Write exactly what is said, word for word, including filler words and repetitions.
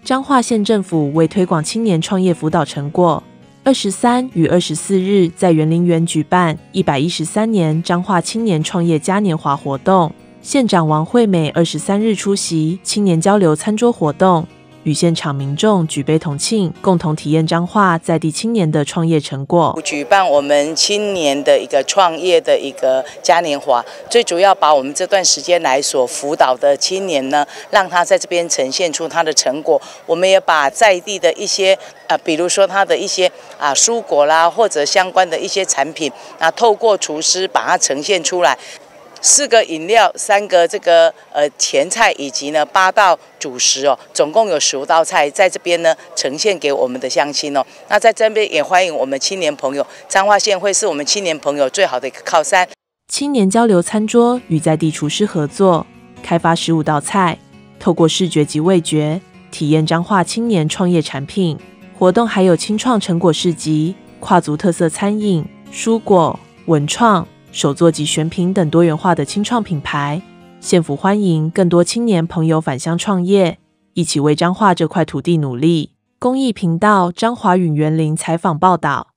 彰化县政府为推广青年创业辅导成果，二十三与二十四日在园林园举办一百一十三年彰化青年创业嘉年华活动。县长王惠美二十三日出席青年交流餐桌活动，与现场民众举杯同庆，共同体验彰化在地青年的创业成果。 举办我们青年的一个创业的一个嘉年华，最主要把我们这段时间来所辅导的青年呢，让他在这边呈现出他的成果。我们也把在地的一些啊，比如说他的一些啊蔬果啦，或者相关的一些产品啊，透过厨师把它呈现出来。四个饮料，三个这个呃前菜，以及呢八道主食哦，总共有十五道菜，在这边呢呈现给我们的乡亲哦。那在这边也欢迎我们青年朋友，彰化县会是我们青年朋友最好的一个靠山。 青年交流餐桌与在地厨师合作，开发十五道菜，透过视觉及味觉体验彰化青年创业产品。活动还有青创成果市集、跨族特色餐饮、蔬果、文创、手作及选品等多元化的青创品牌。县府欢迎更多青年朋友返乡创业，一起为彰化这块土地努力。公益频道彰华允园林采访报道。